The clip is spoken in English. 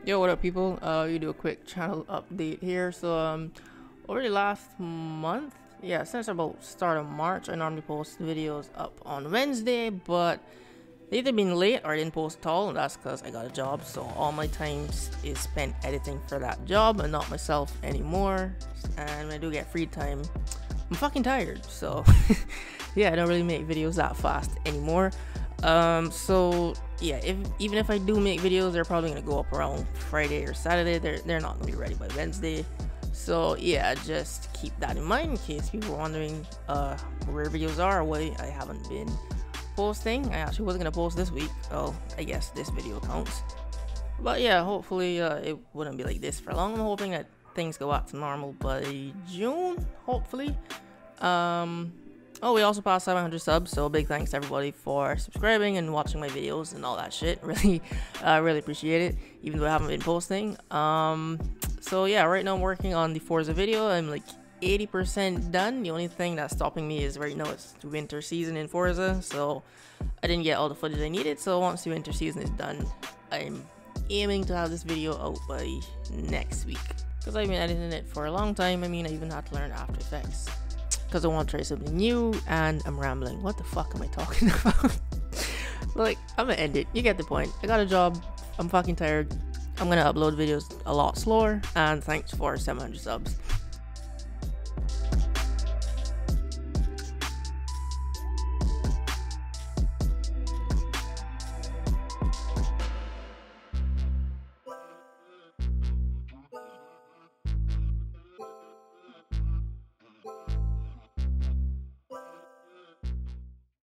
Yo, what up, people? You do a quick channel update here. So, over the last month, yeah, since about start of March, I normally post videos up on Wednesday, but they either been late or I didn't post at all, and that's because I got a job. So all my time is spent editing for that job and not myself anymore. And when I do get free time, I'm fucking tired. So, yeah, I don't really make videos that fast anymore. So yeah, even if I do make videos, they're probably gonna go up around Friday or Saturday. They're not gonna be ready by Wednesday. So yeah, just keep that in mind in case people are wondering where videos are or why I haven't been posting. I actually wasn't gonna post this week. Oh, I guess this video counts. But yeah, hopefully it wouldn't be like this for long. I'm hoping that things go back to normal by June, hopefully. Oh, we also passed 700 subs, so big thanks to everybody for subscribing and watching my videos and all that shit. Really appreciate it, even though I haven't been posting. So yeah, right now I'm working on the Forza video. I'm like 80% done. The only thing that's stopping me is right now it's the winter season in Forza, so I didn't get all the footage I needed. So once the winter season is done, I'm aiming to have this video out by next week. Because I've been editing it for a long time. I mean, I even had to learn After Effects because I want to try something new, and I'm rambling. What the fuck am I talking about? Like, I'm gonna end it. You get the point. I got a job. I'm fucking tired. I'm gonna upload videos a lot slower, and thanks for 700 subs.